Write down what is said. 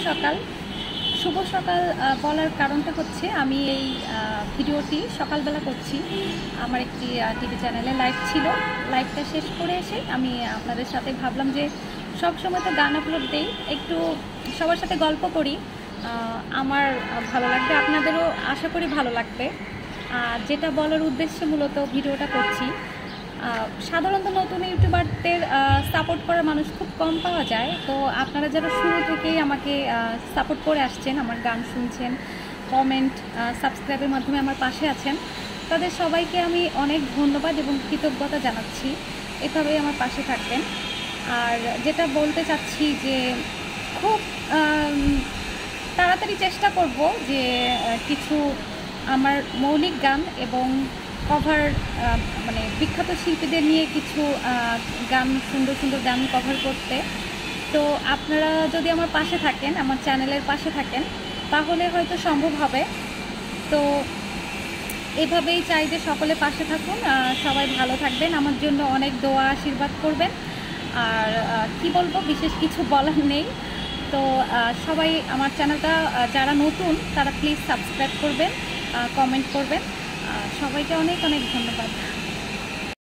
সকাল। শুভ সকাল বলার কারণটা হচ্ছে আমি এই ভিডিওটি সকালবেলা করছি। আমার একটি টিভি চ্যানেলে লাইভ ছিল। লাইভটা শেষ করে এসে আমি আপনাদের সাথে ভাবলাম যে সব সময় তো গান আপলোড দেই, একটু সবার সাথে গল্প করি। আমার ভালো লাগবে, আপনাদেরও আশা করি ভালো লাগবে। যেটা বলার উদ্দেশ্যে মূলত ভিডিওটা করছি, সাধারণত নতুন ইউটিউবারদের সাপোর্ট করার মানুষ খুব কম পাওয়া যায়। তো আপনারা যারা শুরু থেকেই আমাকে সাপোর্ট করে আসছেন, আমার গান শুনছেন, কমেন্ট, সাবস্ক্রাইবের মাধ্যমে আমার পাশে আছেন, তাদের সবাইকে আমি অনেক ধন্যবাদ এবং কৃতজ্ঞতা জানাচ্ছি। এভাবেই আমার পাশে থাকবেন। আর যেটা বলতে চাচ্ছি যে খুব তাড়াতাড়ি চেষ্টা করব যে কিছু আমার মৌলিক গান এবং কভার, মানে বিখ্যাত শিল্পীদের নিয়ে কিছু গান, সুন্দর সুন্দর গান কভার করতে। তো আপনারা যদি আমার পাশে থাকেন, আমার চ্যানেলের পাশে থাকেন, তাহলে হয়তো সম্ভব হবে। তো এভাবেই চাই যে সকলে পাশে থাকুন, সবাই ভালো থাকবেন, আমার জন্য অনেক দোয়া আশীর্বাদ করবেন। আর কি বলবো, বিশেষ কিছু বলার নেই। তো সবাই আমার চ্যানেলটা যারা নতুন তারা প্লিজ সাবস্ক্রাইব করবেন, কমেন্ট করবেন। সবাইকে অনেক অনেক ধন্যবাদ।